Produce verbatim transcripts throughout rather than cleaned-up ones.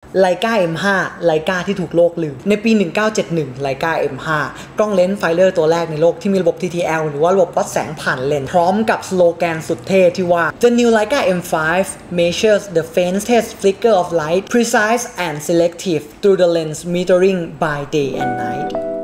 Leica เอ็ม ไฟว์ Leica ที่ถูกโลกลืมในปีหนึ่งเก้าเจ็ดหนึ่ง Leica เอ็ม ไฟว์ กล้องเลนส์ไฟเลอร์ตัวแรกในโลกที่มีระบบ ที ที แอล หรือว่าระบบวัดแสงผ่านเลนส์พร้อมกับสโลแกนสุดเท่ที่ว่า The new Leica เอ็ม ไฟว์ measures the faintest flicker of light precise and selective through the lens metering by day and night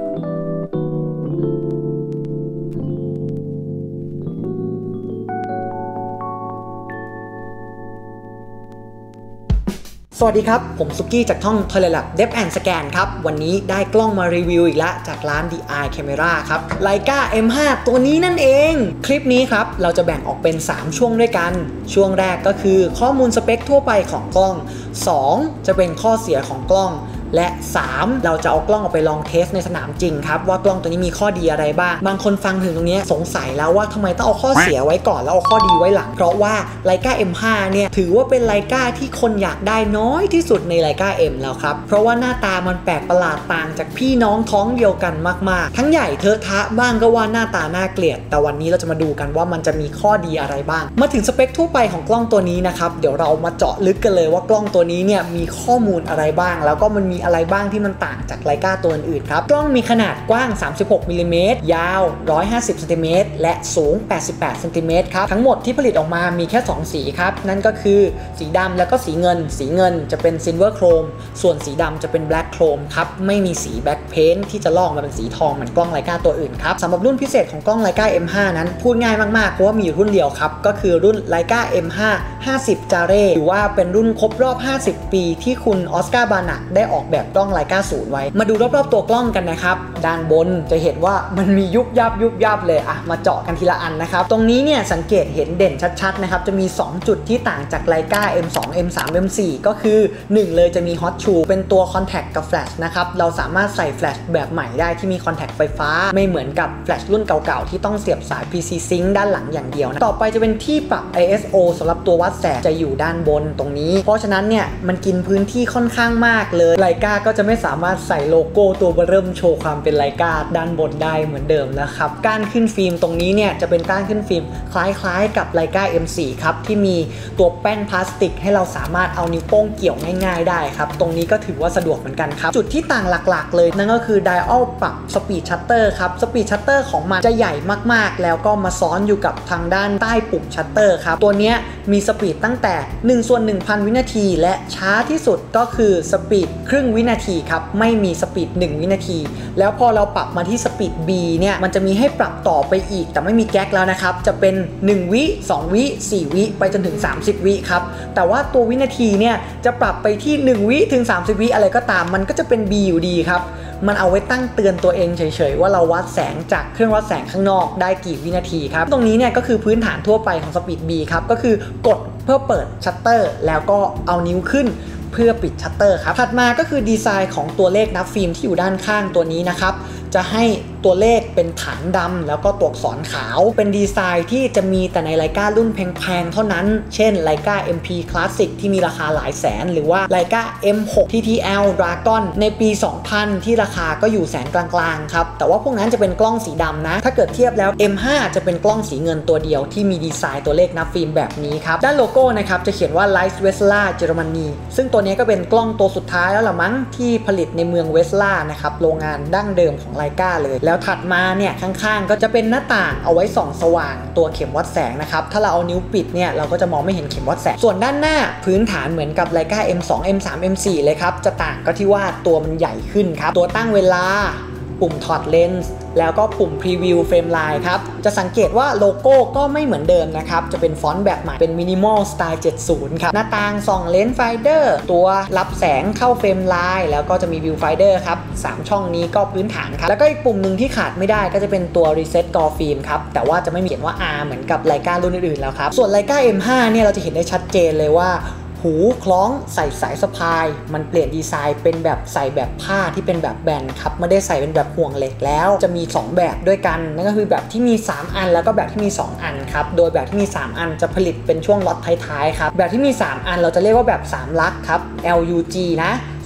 สวัสดีครับผมซุกี้จากท่อง Toilet Lab Depth and Scan ครับวันนี้ได้กล้องมารีวิวอีกแล้วจากร้าน ดี ไอ Camera ครับ Leica เอ็ม ไฟว์ ตัวนี้นั่นเองคลิปนี้ครับเราจะแบ่งออกเป็นสามช่วงด้วยกันช่วงแรกก็คือข้อมูลสเปคทั่วไปของกล้องสองจะเป็นข้อเสียของกล้องและสามเราจะเอากล้องออกไปลองเทสในสนามจริงครับว่ากล้องตัวนี้มีข้อดีอะไรบ้างบางคนฟังถึงตรงนี้สงสัยแล้วว่าทำไมต้องเอาข้อเสียไว้ก่อนแล้วเอาข้อดีไว้หลังเพราะว่า Leica เอ็ม ไฟว์ เนี่ยถือว่าเป็น Leica ที่คนอยากได้น้อยที่สุดใน Leica M แล้วครับเพราะว่าหน้าตามันแปลกประหลาดต่างจากพี่น้องท้องเดียวกันมากๆทั้งใหญ่เทอะทะบ้างก็ว่าหน้าตาน่าเกลียดแต่วันนี้เราจะมาดูกันว่ามันจะมีข้อดีอะไรบ้างมาถึงสเปคทั่วไปของกล้องตัวนี้นะครับเดี๋ยวเรามาเจาะลึกกันเลยว่ากล้องตัวนี้เนี่ยมีข้อมูลอะไรบ้างแล้วก็มันมีอะไรบ้างที่มันต่างจาก Leica ตัวอื่นๆครับกล้องมีขนาดกว้างสามสิบหกมิลลิเมตรยาวหนึ่งร้อยห้าสิบเซนติเมตรและสูงแปดสิบแปดเซนติเมตรครับทั้งหมดที่ผลิตออกมามีแค่สองสีครับนั่นก็คือสีดำแล้วก็สีเงินสีเงินจะเป็น Silver Chrome ส่วนสีดำจะเป็น Black Chrome ครับไม่มีสี Black Paint ที่จะลอกมาเป็นสีทองเหมือนกล้อง Leica ตัวอื่นครับสำหรับรุ่นพิเศษของกล้อง Leica เอ็ม ไฟว์ นั้นพูดง่ายมากๆเพราะว่ามีรุ่นเดียวครับก็คือรุ่น Leica เอ็ม ไฟว์ ห้าสิบ Jare หรือว่าเป็นรุ่นครบรอบห้าสิบปีที่คุณออสการ์บานักได้ออกแบบกล้อง Leica ศูนย์ไว้มาดูรอบๆตัวกล้องกันนะครับด้านบนจะเห็นว่ามันมียุบยับยุบยับเลยอะมาเจาะกันทีละอันนะครับตรงนี้เนี่ยสังเกตเห็นเด่นชัดๆนะครับจะมีสองจุดที่ต่างจาก Leica เอ็ม ทู เอ็ม ทรี เอ็ม โฟร์ ก็คือหนึ่งเลยจะมี Hot Shoe เป็นตัว Contact กับ Flash นะครับเราสามารถใส่ Flash แบบใหม่ได้ที่มี Contact ไฟฟ้าไม่เหมือนกับ Flash รุ่นเก่าๆที่ต้องเสียบสาย พี ซี Sync ด้านหลังอย่างเดียวนะต่อไปจะเป็นที่ปรับ ไอ เอส โอ สำหรับตัววัดแสงจะอยู่ด้านบนตรงนี้เพราะฉะนั้นเนี่ยมันกินพื้นที่ค่อนข้างมากเลย Leica ก็จะไม่สามารถใส่โลโก้ตัวเริ่มโชว์ความเป็น Leica ด้านบนได้เหมือนเดิมนะครับก้านขึ้นฟิล์มตรงนี้เนี่ยจะเป็นก้านขึ้นฟิล์มคล้ายๆกับ Leica เอ็ม โฟร์ ครับที่มีตัวแป้นพลาสติกให้เราสามารถเอานิ้วโป้งเกี่ยวง่ายๆได้ครับตรงนี้ก็ถือว่าสะดวกเหมือนกันครับจุดที่ต่างหลักๆเลยนั่นก็คือ Dial ปรับ Speed Shutter ครับ Speed Shutter ของมันจะใหญ่มากๆแล้วก็มาซ้อนอยู่กับทางด้านใต้ปุ่ม Shutter ครับตัวนี้มีสปีดตั้งแต่หนึ่งส่วนหนึ่งพันวินาทีและช้าที่สุดก็คือสปีดครึ่งวินาทีครับไม่มีสปีดหนึ่งวินาทีแล้วพอเราปรับมาที่สปีด B เนี่ยมันจะมีให้ปรับต่อไปอีกแต่ไม่มีแก๊กแล้วนะครับจะเป็นหนึ่งวิสองวิสี่วิไปจนถึงสามสิบวิครับแต่ว่าตัววินาทีเนี่ยจะปรับไปที่หนึ่งวิถึงสามสิบวิอะไรก็ตามมันก็จะเป็น B อยู่ดีครับมันเอาไว้ตั้งเตือนตัวเองเฉยๆว่าเราวัดแสงจากเครื่องวัดแสงข้างนอกได้กี่วินาทีครับตรงนี้เนี่ยก็คือพื้นฐานทั่วไปของสปีด B ครับก็คือกดเพื่อเปิดชัตเตอร์แล้วก็เอานิ้วขึ้นเพื่อปิดชัตเตอร์ครับถัดมาก็คือดีไซน์ของตัวเลขนับฟิล์มที่อยู่ด้านข้างตัวนี้นะครับจะให้ตัวเลขเป็นฐานดำแล้วก็ตัวอักษรขาวเป็นดีไซน์ที่จะมีแต่ใน Leica รุ่นแพงๆเท่านั้นเช่น Leica เอ็ม พี Classic ที่มีราคาหลายแสนหรือว่า Leica เอ็ม ซิกซ์ ที ที แอล Dragon ในปี สองพัน ที่ราคาก็อยู่แสนกลางๆครับแต่ว่าพวกนั้นจะเป็นกล้องสีดำนะถ้าเกิดเทียบแล้ว เอ็ม ไฟว์ จะเป็นกล้องสีเงินตัวเดียวที่มีดีไซน์ตัวเลขนับฟิล์มแบบนี้ครับด้านโลโก้นะครับจะเขียนว่า Leica Westla เยอรมนีซึ่งตัวนี้ก็เป็นกล้องตัวสุดท้ายแล้วล่ะมั้งที่ผลิตในเมืองเวสลานะครับโรงงานดั้งเดิมของ Leica เลยแล้วถัดมาเนี่ยข้างๆก็จะเป็นหน้าต่างเอาไว้ส่องสว่างตัวเข็มวัดแสงนะครับถ้าเราเอานิ้วปิดเนี่ยเราก็จะมองไม่เห็นเข็มวัดแสงส่วนด้านหน้าพื้นฐานเหมือนกับ Leica เอ็ม ทู เอ็ม ทรี เอ็ม โฟร์ เลยครับจะต่างก็ที่ว่าตัวมันใหญ่ขึ้นครับตัวตั้งเวลาปุ่มถอดเลนส์แล้วก็ปุ่ม Preview Frame Line ครับจะสังเกตว่าโลโก้ก็ไม่เหมือนเดิมนะครับจะเป็นฟอนต์แบบใหม่เป็น Minimal Style เจ็ดสิบครับหน้าต่างส่องเลนส์ไฟเดอร์ตัวรับแสงเข้าเฟรมไลน์แล้วก็จะมี Viewfinder ครับสามช่องนี้ก็พื้นฐานครับแล้วก็อีกปุ่มหนึ่งที่ขาดไม่ได้ก็จะเป็นตัว Reset Core Film ครับแต่ว่าจะไม่มีเขียนว่า R เหมือนกับ Leica รุ่นอื่นๆแล้วครับส่วน Leica เอ็ม ไฟว์ เนี่ยเราจะเห็นได้ชัดเจนเลยว่าหูคล้องใส่สายสะพายมันเปลี่ยนดีไซน์เป็นแบบใส่แบบผ้าที่เป็นแบบแบนครับไม่ได้ใส่เป็นแบบห่วงเหล็กแล้วจะมีสองแบบด้วยกันนั่นก็คือแบบที่มีสามอันแล้วก็แบบที่มีสองอันครับโดยแบบที่มีสามอันจะผลิตเป็นช่วงล็อตท้ายๆครับแบบที่มีสามอันเราจะเรียกว่าแบบสามลักครับ แอล ยู จี นะ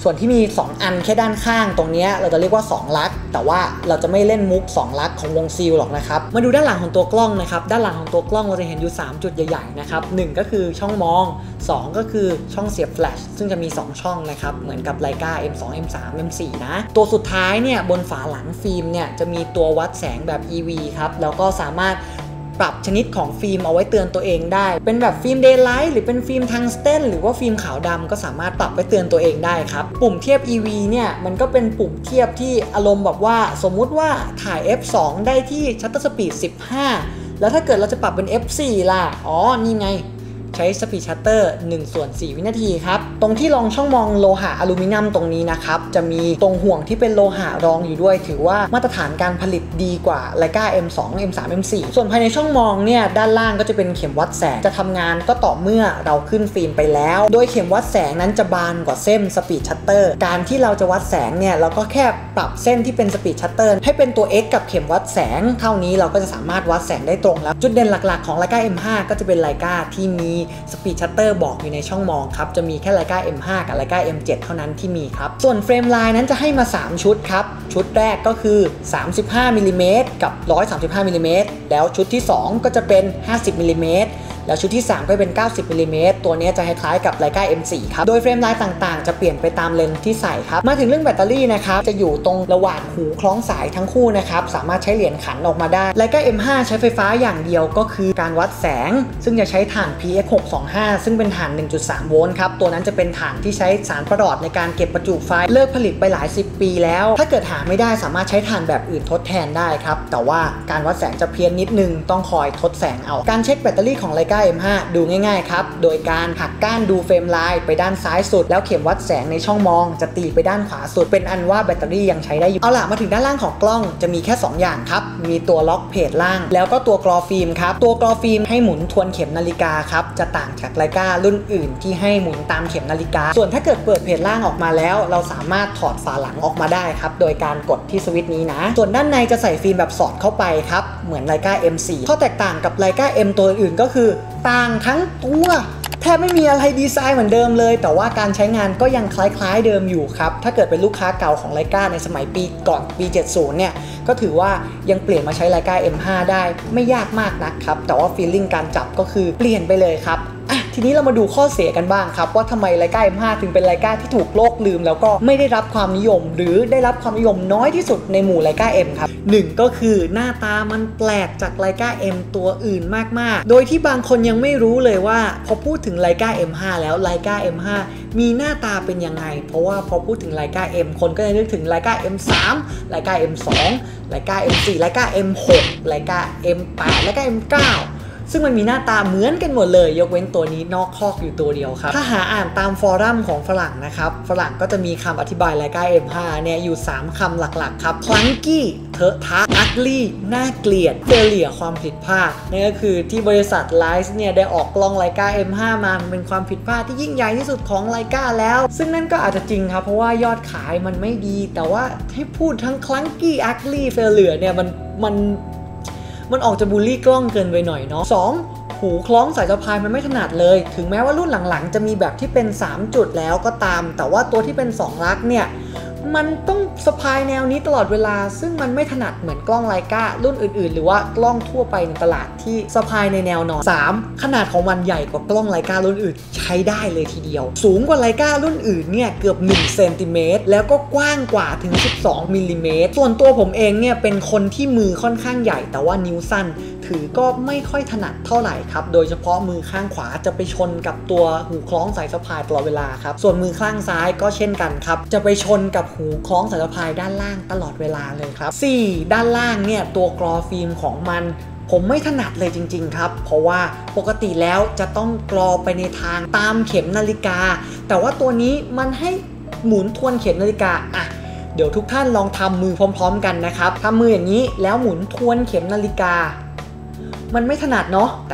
ส่วนที่มีสองอันแค่ด้านข้างตรงนี้เราจะเรียกว่าสองลักแต่ว่าเราจะไม่เล่นมุกสองลักของวงซีลหรอกนะครับมาดูด้านหลังของตัวกล้องนะครับด้านหลังของตัวกล้องเราจะเห็นอยู่สามจุดใหญ่ๆนะครับหนึ่งก็คือช่องมองสองก็คือช่องเสียบแฟลชซึ่งจะมีสองช่องนะครับเหมือนกับ Leica เอ็ม สอง เอ็ม สาม เอ็ม สี่ นะตัวสุดท้ายเนี่ยบนฝาหลังฟิล์มเนี่ยจะมีตัววัดแสงแบบ อี วี ครับแล้วก็สามารถปรับชนิดของฟิล์มเอาไว้เตือนตัวเองได้เป็นแบบฟิล์มเดย์ไลท์หรือเป็นฟิล์มทังสเตนหรือว่าฟิล์มขาวดำก็สามารถปรับไว้เตือนตัวเองได้ครับปุ่มเทียบ อี วี เนี่ยมันก็เป็นปุ่มเทียบที่อารมณ์แบบว่าสมมุติว่าถ่าย เอฟ สอง ได้ที่ชัตเตอร์สปีดสิบห้าแล้วถ้าเกิดเราจะปรับเป็น เอฟ โฟร์ ล่ะอ๋อนี่ไงใช้สปีดชัตเตอร์หนึ่งส่วนสี่วินาทีครับตรงที่รองช่องมองโลหะอลูมิเนียมตรงนี้นะครับจะมีตรงห่วงที่เป็นโลหะรองอยู่ด้วยถือว่ามาตรฐานการผลิตดีกว่า Leica เอ็ม สอง เอ็ม สาม เอ็ม สี่ ส่วนภายในช่องมองเนี่ยด้านล่างก็จะเป็นเข็มวัดแสงจะทำงานก็ต่อเมื่อเราขึ้นฟิล์มไปแล้วโดยเข็มวัดแสงนั้นจะบานกว่าเส้นสปีดชัตเตอร์การที่เราจะวัดแสงเนี่ยเราก็แค่ปรับเส้นที่เป็นสปีดชัตเตอร์ให้เป็นตัว X กับเข็มวัดแสงเท่านี้เราก็จะสามารถวัดแสงได้ตรงแล้วจุดเด่นหลักๆของ Leica เอ็ม ห้า ก็จะเป็น Leica ที่มีสปีดชัตเตอร์บอกอยู่ในช่องมองครับจะมีแค่ Leica เอ็ม ห้า กับ Leica เอ็ม เซเว่น เท่านั้นที่มีครับส่วนเฟรมไลน์นั้นจะให้มาสามชุดครับชุดแรกก็คือสามสิบห้ามิลลิเมตรกับหนึ่งร้อยสามสิบห้ามิลลิเมตรแล้วชุดที่สองก็จะเป็นห้าสิบมิลลิเมตรแล้วชุดที่สามก็เป็นเก้าสิบมิลลิเมตรตัวนี้จะคล้ายๆกับ Leica เอ็ม โฟร์ ครับโดยเฟรมไลน์ต่างๆจะเปลี่ยนไปตามเลนส์ที่ใส่ครับมาถึงเรื่องแบตเตอรี่นะครับจะอยู่ตรงระหว่างหูคล้องสายทั้งคู่นะครับสามารถใช้เหรียญขันออกมาได้ Leica เอ็ม ห้า ใช้ไฟฟ้าอย่างเดียวก็คือการวัดแสงซึ่งจะใช้ถ่าน พี เอ็กซ์ หกสองห้า ซึ่งเป็นถ่าน หนึ่งจุดสาม โวลต์ครับตัวนั้นจะเป็นถ่านที่ใช้สารประหลอดในการเก็บประจุไฟเลิกผลิตไปหลายสิบปีแล้วถ้าเกิดหาไม่ได้สามารถใช้ถ่านแบบอื่นทดแทนได้ครับแต่ว่าการวัดแสงจะเพี้ยนนิดนึงต้องคอยทดแสงเอาการเช็คแบตเตอรี่ของ Leica เอ็ม ห้า ดูง่ายๆครับโดยการหักก้านดูเฟรมไลน์ไปด้านซ้ายสุดแล้วเข็มวัดแสงในช่องมองจะตีไปด้านขวาสุดเป็นอันว่าแบตเตอรี่ยังใช้ได้อยู่เอาล่ะมาถึงด้านล่างของกล้องจะมีแค่สองอย่างครับมีตัวล็อกเพจล่างแล้วก็ตัวกรอฟิล์มครับตัวกรอฟิล์มให้หมุนทวนเข็มนาฬิกาครับจะต่างจาก Leica รุ่นอื่นที่ให้หมุนตามเข็มนาฬิกาส่วนถ้าเกิดเปิดเพจล่างออกมาแล้วเราสามารถถอดฝาหลังออกมาได้ครับโดยการกดที่สวิตช์นี้นะส่วนด้านในจะใส่ฟิล์มแบบสอดเข้าไปครับเหมือน Leica เอ็ม โฟร์ ข้อแตกต่างกับ Leica M ตัวอื่นก็คือต่างทั้งตัวแทบไม่มีอะไรดีไซน์เหมือนเดิมเลยแต่ว่าการใช้งานก็ยังคล้ายๆเดิมอยู่ครับถ้าเกิดเป็นลูกค้าเก่าของ Leica ในสมัยปีก่อนปีเจ็ดสิบเนี่ยก็ถือว่ายังเปลี่ยนมาใช้ Leica เอ็ม ห้า ได้ไม่ยากมากนักครับแต่ว่าฟีลลิ่งการจับก็คือเปลี่ยนไปเลยครับอ่ะทีนี้เรามาดูข้อเสียกันบ้างครับว่าทำไม Leica เอ็ม ห้า ถึงเป็น Leica ที่ถูกโลกลืมแล้วก็ไม่ได้รับความนิยมหรือได้รับความนิยมน้อยที่สุดในหมู่ Leica M ครับหนึ่งก็คือหน้าตามันแปลกจาก Leica M ตัวอื่นมากๆโดยที่บางคนยังไม่รู้เลยว่าพอพูดถึง Leica เอ็ม ห้า แล้ว Leica เอ็ม ห้า มีหน้าตาเป็นยังไงเพราะว่าพอพูดถึง Leica M คนก็จะนึกถึง Leica เอ็ม ทรี Leica เอ็ม ทู Leica เอ็ม โฟร์ Leica เอ็ม ซิก Leica เอ็ม แปด Leica เอ็ม ไนน์ซึ่งมันมีหน้าตาเหมือนกันหมดเลยยกเว้นตัวนี้นอกคอกอยู่ตัวเดียวครับถ้าหาอ่านตามฟอรัมของฝรั่งนะครับฝรั่งก็จะมีคำอธิบาย Leica เอ็ม ห้า เนี่ยอยู่สามคำหลักๆครับ clunky เถอะทะ ugly น่าเกลียด failure ความผิดพลาดนั่นก็คือที่บริษัท Leica เนี่ยได้ออกกล้อง Leica เอ็ม ห้า มามันเป็นความผิดพลาดที่ยิ่งใหญ่ที่สุดของ Leica แล้วซึ่งนั่นก็อาจจะจริงครับเพราะว่ายอดขายมันไม่ดีแต่ว่าให้พูดทั้ง clunky ugly failure เนี่ยมันมันมันออกจะบูลลี่กล้องเกินไปหน่อยเนาะสองหูคล้องสายสะพายมันไม่ถนัดเลยถึงแม้ว่ารุ่นหลังๆจะมีแบบที่เป็นสามจุดแล้วก็ตามแต่ว่าตัวที่เป็นสองลักเนี่ยมันต้องสะพายแนวนี้ตลอดเวลาซึ่งมันไม่ถนัดเหมือนกล้อง Leica รุ่นอื่นๆหรือว่ากล้องทั่วไปในตลาดที่สะพายในแนวนอนสามขนาดของมันใหญ่กว่ากล้อง Leica รุ่นอื่นใช้ได้เลยทีเดียวสูงกว่า Leica รุ่นอื่นเนี่ยเกือบหนึ่งเซนติเมตรแล้วก็กว้างกว่าถึงสิบสองมิลลิเมตรส่วนตัวผมเองเนี่ยเป็นคนที่มือค่อนข้างใหญ่แต่ว่านิ้วสั้นถือก็ไม่ค่อยถนัดเท่าไหร่ครับโดยเฉพาะมือข้างขวาจะไปชนกับตัวหูคล้องสายสะพายตลอดเวลาครับส่วนมือข้างซ้ายก็เช่นกันครับจะไปชนกับหูคล้องสายสะพายด้านล่างตลอดเวลาเลยครับสี่ด้านล่างเนี่ยตัวกรอฟิล์มของมันผมไม่ถนัดเลยจริงๆครับเพราะว่าปกติแล้วจะต้องกรอไปในทางตามเข็มนาฬิกาแต่ว่าตัวนี้มันให้หมุนทวนเข็มนาฬิกาอ่ะเดี๋ยวทุกท่านลองทำมือพร้อมๆกันนะครับทำมืออย่างนี้แล้วหมุนทวนเข็มนาฬิกามันไม่ถนัดเนาะแต่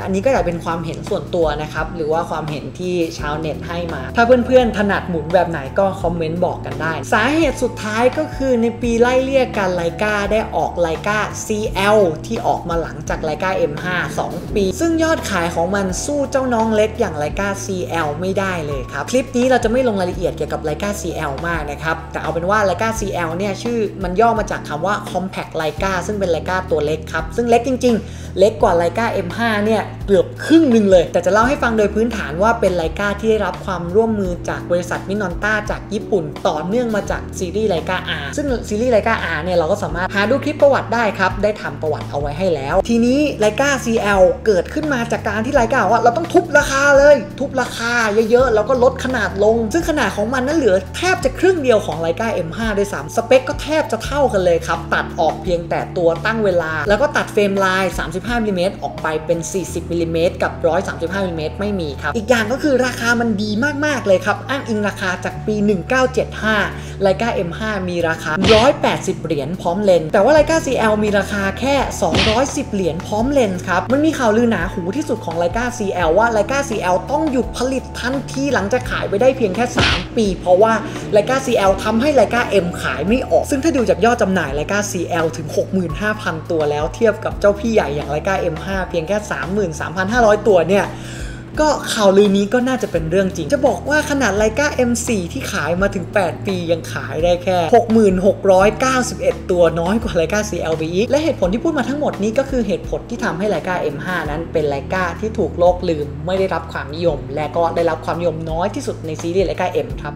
อันนี้ก็จะเป็นความเห็นส่วนตัวนะครับหรือว่าความเห็นที่ชาวเน็ตให้มาถ้าเพื่อนๆถนัดหมุนแบบไหนก็คอมเมนต์บอกกันได้สาเหตุสุดท้ายก็คือในปีไล่เลี่ยกันไลกาได้ออกไลกา ซี แอล ที่ออกมาหลังจากไลกา เอ็ม ห้า สอง ปีซึ่งยอดขายของมันสู้เจ้าน้องเล็กอย่างไลกา ซี แอล ไม่ได้เลยครับคลิปนี้เราจะไม่ลงรายละเอียดเกี่ยวกับไลกา ซี แอล มากนะครับแต่เอาเป็นว่าไลกา ซี แอล เนี่ยชื่อมันย่อมาจากคำว่า Compact Leica ซึ่งเป็นไลกาตัวเล็กครับซึ่งเล็กจริงๆเล็กกว่าไลกา เอ็ม ห้า เนี่ยเกือบครึ่งหนึ่งเลยแต่จะเล่าให้ฟังโดยพื้นฐานว่าเป็นไลกาที่ได้รับความร่วมมือจากบริษัทมินอนต้าจากญี่ปุ่นต่อเนื่องมาจากซีรีส์ไลกา R ซึ่งซีรีส์ไลกา R เนี่ยเราก็สามารถหาดูคลิปประวัติได้ครับได้ทำประวัติเอาไว้ให้แล้วทีนี้ไลกา ซี แอล เกิดขึ้นมาจากการที่ไลกาว่าเราต้องทุบราคาเลยทุบราคาเยอะๆแล้วก็ลดขนาดลงซึ่งขนาดของมันนั้นเหลือแทบจะครึ่งเดียวของไลกา เอ็ม ห้า ด้วยซ้ำสเปคก็แทบจะเท่ากันเลยครับตัดออกเพียงแต่ตัวตั้งเวลาแล้วก็ตัดเฟรมลายสามสิบห้ามิลลิเมตรออกไปเป็นสี่สิบมิลลิเมตรกับหนึ่งร้อยสามสิบห้ามิลลิเมตรไม่มีครับอีกอย่างก็คือราคามันดีมากๆเลยครับอ้างอิงราคาจากปีหนึ่งเก้าเจ็ดห้าไลกา เอ็ม ห้า มีราคาหนึ่งร้อยแปดสิบเหรียญพร้อมเลนส์แต่ว่าไลกา ซี แอล มีราคาแค่สองร้อยสิบเหรียญพร้อมเลนส์ครับมันมีข่าวลือหนาหูที่สุดของไลกา ซี แอล ว่าไลกา ซี แอล ต้องหยุดผลิตทันทีหลังจากขายไปได้เพียงแค่สามปีเพราะว่าไลกา ซี แอล ทำให้ไลกา M ขายไม่ออกซึ่งถ้าดูจากยอดจำหน่ายไลกา ซี แอล ถึง หกหมื่นห้าพัน ตัวแล้วเทียบกับเจ้าพี่ใหญ่อย่างไลกา เอ็ม ห้า เพียงแค่ สามหมื่นสามพันห้าร้อย ตัวเนี่ยก็ข่าวลือนี้ก็น่าจะเป็นเรื่องจริงจะบอกว่าขนาดไลกา เอ็ม โฟร์ ที่ขายมาถึงแปดปียังขายได้แค่ หกหมื่นหกร้อยเก้าสิบเอ็ด ตัวน้อยกว่าไลกา ซี แอล ไปอีกและเหตุผลที่พูดมาทั้งหมดนี้ก็คือเหตุผลที่ทำให้ไลกา เอ็ม ห้า นั้นเป็นไลกาที่ถูกโลกลืมไม่ได้รับความนิยมและก็ได้รับความนิยมน้อยที่สุดในซีรีส์ไลกา M ครับ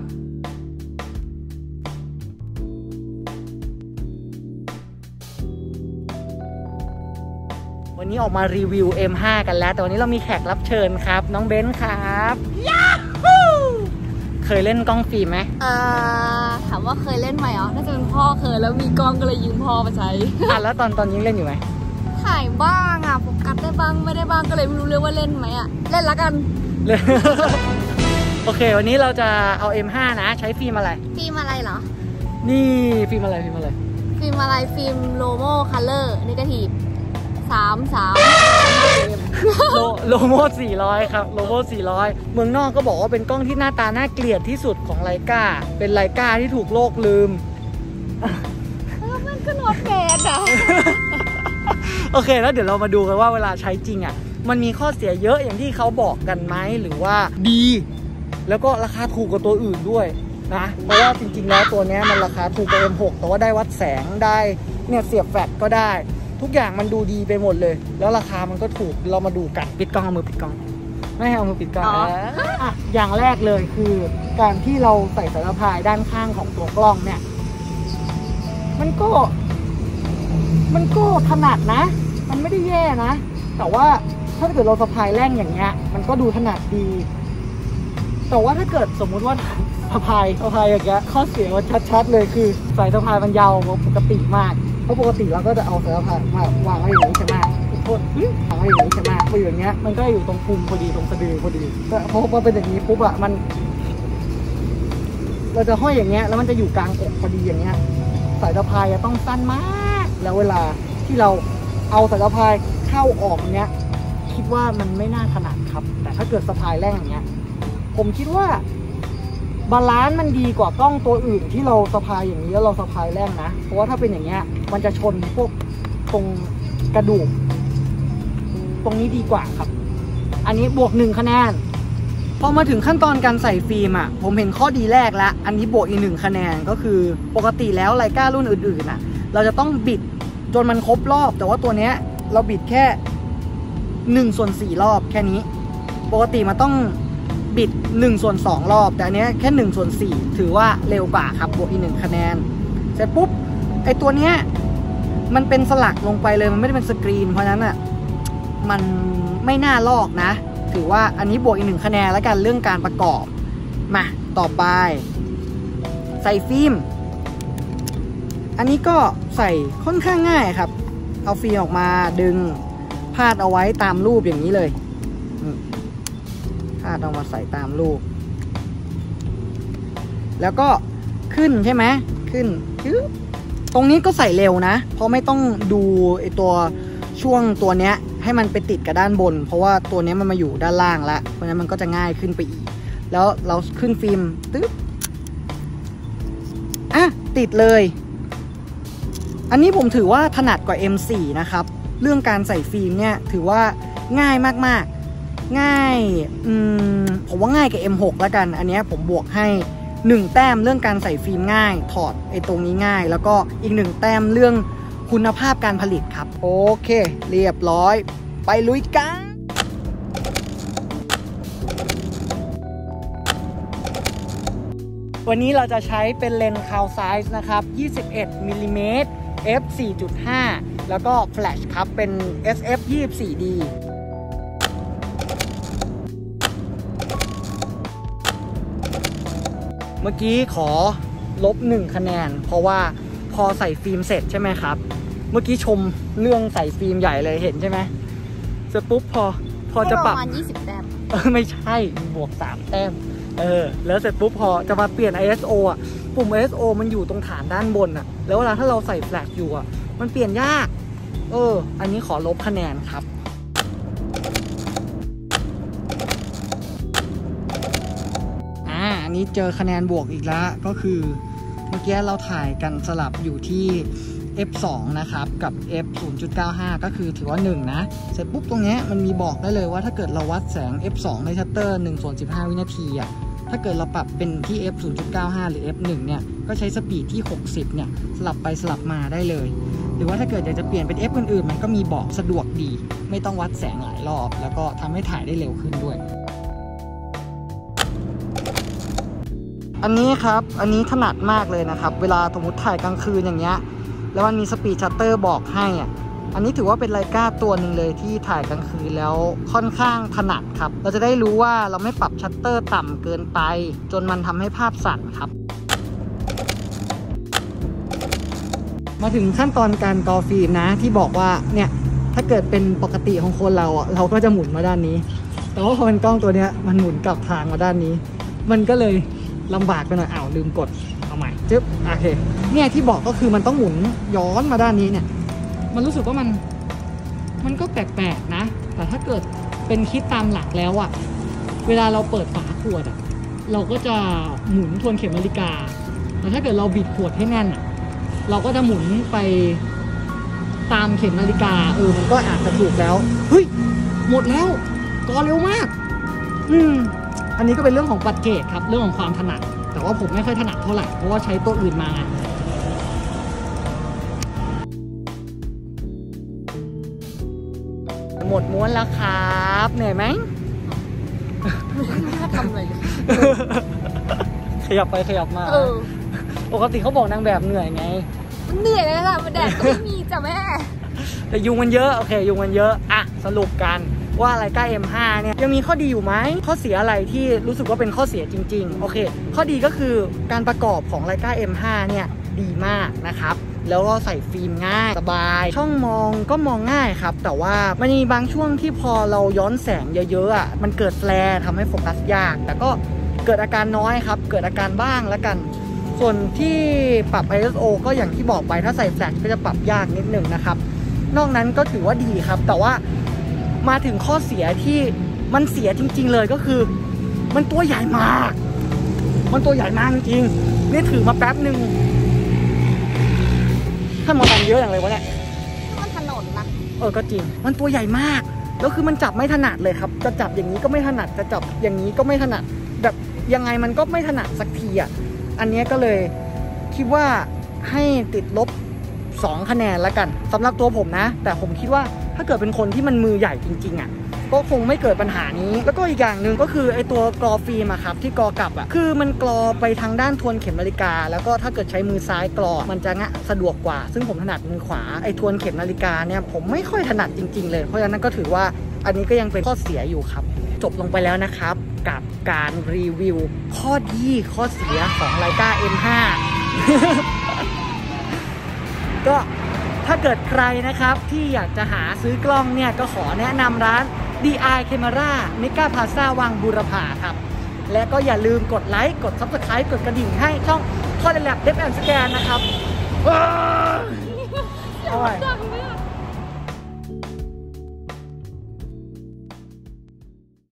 วันนี้ออกมารีวิว เอ็ม ห้า กันแล้วแต่วันนี้เรามีแขกรับเชิญครับน้องเบนซ์ครับยาฮูเคยเล่นกล้องฟิล์มไหมอ่าถามว่าเคยเล่นไหมอ๋อน่าจะเป็นพ่อเคยแล้วมีกล้องก็เลยยืมพ่อมาใช้อ่ะแล้วตอนตอนนี้เล่นอยู่ไหมถ่ายบ้างอ่ะโฟกัสได้บ้างไม่ได้บ้างก็เลยไม่รู้เรื่องว่าเล่นไหมอ่ะเล่นละกันโอเควันนี้เราจะเอา เอ็ม ห้า นะใช้ฟิล์มอะไรฟิล์มอะไรเหรอนี่ฟิล์มอะไรฟิล์มอะไรฟิล์มอะไรฟิล์มโลโมคัลเลอร์เนกาทีฟสาม สามโลโมสี่ร้อยครับโลโมสี่ร้อยเมืองนอกก็บอกว่าเป็นกล้องที่หน้าตาน่าเกลียดที่สุดของไลกาเป็นไลกาที่ถูกโลกลืมมันก็นอตแบดอ่ะโอเคแล้วเดี๋ยวเรามาดูกันว่าเวลาใช้จริงอ่ะมันมีข้อเสียเยอะอย่างที่เขาบอกกันไหมหรือว่าดีแล้วก็ราคาถูกกว่าตัวอื่นด้วยนะเพราะว่าจริงๆแล้วตัวนี้มันราคาถูกกว่า เอ็ม หก แต่ว่าได้วัดแสงได้เนี่ยเสียบแฟลชก็ได้ทุกอย่างมันดูดีไปหมดเลยแล้วราคามันก็ถูกเรามาดูกันปิดกล้องเอามือปิดกล้องไม่ให้เอามือปิดกล้องอ่ะอย่างแรกเลยคือการที่เราใส่สายสะพายด้านข้างของตัวกล้องเนี่ยมันก็มันก็ถนัดนะมันไม่ได้แย่นะแต่ว่าถ้าเกิดเราสะพายแร่งอย่างเงี้ยมันก็ดูถนัดดีแต่ว่าถ้าเกิดสมมุติว่าสะพายสะพายอย่างเงี้ยข้อเสียมันชัดๆเลยคือสายสะพายมันยาวกว่าปกติมากเพราะปกติเราก็จะเอาสายสะพายมาวางไว้อย่างนี้ใช่ไหมโทษวางไว้อย่างนี้ใช่ไหมไปอย่างเงี้ยมันก็อยู่ตรงพุงพอดีตรงสะดือพอดีแต่พอมาเป็นอย่างนี้ปุ๊บอะมันเราจะห้อยอย่างเงี้ยแล้วมันจะอยู่กลางอกพอดีอย่างเงี้ยสายสะพายจะต้องสั้นมากแล้วเวลาที่เราเอาสายสะพายเข้าออกเงี้ยคิดว่ามันไม่น่าถนัดครับแต่ถ้าเกิดสะพายแร่งอย่างเงี้ยผมคิดว่าบาลานซ์มันดีกว่ากล้องตัวอื่นที่เราสะพายอย่างนี้แล้วเราสะพายแร่งนะเพราะว่าถ้าเป็นอย่างเงี้ยมันจะชนพวกตรงกระดูกตรงนี้ดีกว่าครับอันนี้บวกหนึ่งคะแนนพอมาถึงขั้นตอนการใส่ฟิล์มอ่ะผมเห็นข้อดีแรกแล้วอันนี้บวกอีกหนึ่งคะแนนก็คือปกติแล้วไลการุ่นอื่นๆอ่ะเราจะต้องบิดจนมันครบรอบแต่ว่าตัวเนี้ยเราบิดแค่หนึ่งส่วนสี่รอบแค่นี้ปกติมันต้องบิดหนึ่งส่วนสองรอบแต่อันเนี้ยแค่หนึ่งส่วนสี่ถือว่าเร็วกว่าครับบวกอีกหนึ่งคะแนนเสร็จปุ๊บไอตัวเนี้ยมันเป็นสลักลงไปเลยมันไม่ได้เป็นสกรีนเพราะฉะนั้นอ่ะมันไม่น่าลอกนะถือว่าอันนี้บวกอีกหนึ่งคะแนนแล้วกันเรื่องการประกอบมาต่อไปใส่ฟิล์มอันนี้ก็ใส่ค่อนข้างง่ายครับเอาฟิล์มออกมาดึงพาดเอาไว้ตามรูปอย่างนี้เลยพาดเอามาใส่ตามรูปแล้วก็ขึ้นใช่ไหมขึ้นตรงนี้ก็ใส่เร็วนะเพราะไม่ต้องดูไอตัวช่วงตัวเนี้ยให้มันไปติดกับด้านบนเพราะว่าตัวนี้มันมาอยู่ด้านล่างแล้วเพราะฉะนั้นมันก็จะง่ายขึ้นไปอีกแล้วเราขึ้นฟิล์มตึ๊บอ่ะติดเลยอันนี้ผมถือว่าถนัดกว่า เอ็ม โฟร์ นะครับเรื่องการใส่ฟิล์มเนี่ยถือว่าง่ายมากๆง่ายอืมผมว่าง่ายกับ เอ็ม หก แล้วกันอันนี้ผมบวกให้หนึ่งแต้มเรื่องการใส่ฟิล์มง่ายถอดไอ้ตรงนี้ง่ายแล้วก็อีกหนึ่งแต้มเรื่องคุณภาพการผลิตครับโอเคเรียบร้อยไปลุยกันวันนี้เราจะใช้เป็นเลนส์คาวไซส์นะครับยี่สิบเอ็ดมิลลิเมตร เอฟ สี่จุดห้า แล้วก็แฟลชครับเป็น เอส เอฟ ยี่สิบสี่ดี เมื่อกี้ขอลบหนึ่งคะแนนเพราะว่าพอใส่ฟิล์มเสร็จใช่ไหมครับเมื่อกี้ชมเรื่องใส่ฟิล์มใหญ่เลยเห็นใช่ไหมเสร็จปุ๊บพอพอจะปรับประมาณยี่สิบแต้มเออไม่ใช่บวกสามแต้มเออแล้วเสร็จปุ๊บพอจะมาเปลี่ยน ไอ เอส โอ อ่ะปุ่ม ไอ เอส โอ มันอยู่ตรงฐานด้านบนอ่ะแล้วเวลาถ้าเราใส่แฟลชอยู่อ่ะมันเปลี่ยนยากเอออันนี้ขอลบคะแนนครับอ่าอันนี้เจอคะแนนบวกอีกแล้วก็คือเมื่อกี้เราถ่ายกันสลับอยู่ที่ เอฟ สอง นะครับกับ เอฟ ศูนย์จุดเก้าห้า ก็คือถือว่าหนึ่งนะเสร็จปุ๊บตรงนี้มันมีบอกได้เลยว่าถ้าเกิดเราวัดแสง เอฟ สอง ในชัตเตอร์หนึ่งส่วนสิบห้าวินาทีอ่ะถ้าเกิดเราปรับเป็นที่ เอฟ ศูนย์จุดเก้าห้า หรือ เอฟ หนึ่ง เนี่ยก็ใช้สปีดที่หกสิบเนี่ยสลับไปสลับมาได้เลยหรือว่าถ้าเกิดอยากจะเปลี่ยนเป็น F อื่นๆมันก็มีบอกสะดวกดีไม่ต้องวัดแสงหลายรอบแล้วก็ทำให้ถ่ายได้เร็วขึ้นด้วยอันนี้ครับอันนี้ถนัดมากเลยนะครับเวลาสมมติถ่ายกลางคืนอย่างเงี้ยแล้วมันมีสปีดชัตเตอร์บอกให้อ่ะอันนี้ถือว่าเป็นไลกาตัวหนึ่งเลยที่ถ่ายกลางคืนแล้วค่อนข้างถนัดครับเราจะได้รู้ว่าเราไม่ปรับชัตเตอร์ต่ำเกินไปจนมันทำให้ภาพสั่นครับมาถึงขั้นตอนการกอฟิล์มนะที่บอกว่าเนี่ยถ้าเกิดเป็นปกติของคนเราอ่ะเราก็จะหมุนมาด้านนี้แต่ว่าพอเป็นกล้องตัวเนี้ยมันหมุนกลับทางมาด้านนี้มันก็เลยลำบากไปหน่อยอ้าวลืมกดเอาใหม่จึ๊บโอเคเนี่ยที่บอกก็คือมันต้องหมุนย้อนมาด้านนี้เนี่ยมันรู้สึกว่ามันมันก็แปลกๆนะแต่ถ้าเกิดเป็นคิดตามหลักแล้วอะเวลาเราเปิดฝาขวดอะเราก็จะหมุนทวนเข็มนาฬิกาแต่ถ้าเกิดเราบิดขวดให้แน่นอะเราก็จะหมุนไปตามเข็มนาฬิกาเออมันก็อาจจะถูกแล้วเฮ้ยหมดแล้วกอเร็วมากอืมอันนี้ก็เป็นเรื่องของปัจเจกครับเรื่องของความถนัดแต่ว่าผมไม่ค่อยถนัดเท่าไหร่เพราะว่าใช้ตัวอื่นมาหมดม้วนแล้วครับเหนื่อยไหมไม่น่าทำเลยขยับไปขยับมาปกติเขาบอกนางแบบเหนื่อยไงเหนื่อยเลยค่ะแดดก็ไม่มีจ้ะแม่แต่ยุงมันเยอะโอเคยุงมันเยอะอะสรุปกันว่าไลกา เอ็ม ห้า เนี่ยยังมีข้อดีอยู่ไหมข้อเสียอะไรที่รู้สึกว่าเป็นข้อเสียจริงๆโอเคข้อดีก็คือการประกอบของไลกา เอ็ม ห้า เนี่ยดีมากนะครับแล้วก็ใส่ฟิล์มง่ายสบายช่องมองก็มองง่ายครับแต่ว่ามันมีบางช่วงที่พอเราย้อนแสงเยอะๆอ่ะมันเกิดแฟลร์ทำให้โฟกัสยากแต่ก็เกิดอาการน้อยครับเกิดอาการบ้างแล้วกันส่วนที่ปรับ ไอ เอส โอ ก็อย่างที่บอกไปถ้าใส่แฟลชก็จะปรับยากนิดนึงนะครับนอกนั้นก็ถือว่าดีครับแต่ว่ามาถึงข้อเสียที่มันเสียจริงๆเลยก็คือมันตัวใหญ่มากมันตัวใหญ่มากจริงๆนี่ถือมาแป๊บหนึ่งถ้ามองกันเยอะอย่างไรวะเนี่ยมันถนนนะเออก็จริงมันตัวใหญ่มากแล้วคือมันจับไม่ถนัดเลยครับจะจับอย่างนี้ก็ไม่ถนัดจะจับอย่างนี้ก็ไม่ถนัดแบบยังไงมันก็ไม่ถนัดสักทีอ่ะอันนี้ก็เลยคิดว่าให้ติดลบสองคะแนนแล้วกันสำหรับตัวผมนะแต่ผมคิดว่าถ้าเกิดเป็นคนที่มันมือใหญ่จริงๆอ่ะก็คงไม่เกิดปัญหานี้แล้วก็อีกอย่างหนึ่งก็คือไอตัวกรอฟิล์มอะครับที่กรอกลับอ่ะคือมันกรอไปทางด้านทวนเข็มนาฬิกาแล้วก็ถ้าเกิดใช้มือซ้ายกรอมันจะงะสะดวกกว่าซึ่งผมถนัดมือขวาไอทวนเข็มนาฬิกาเนี่ยผมไม่ค่อยถนัดจริงๆเลยเพราะฉะนั้นก็ถือว่าอันนี้ก็ยังเป็นข้อเสียอยู่ครับจบลงไปแล้วนะครับกับการรีวิวข้อดีข้อเสียของไลกา เอ็ม ห้า ก็ถ้าเกิดใครนะครับที่อยากจะหาซื้อกล้องเนี่ยก็ขอแนะนำร้าน ดี ไอ Camera Mega Plaza วังบูรพาครับและก็อย่าลืมกดไลค์กด ซับสไครบ์ กดกระดิ่งให้ช่อง Toletlab Depth and Scan นะครับ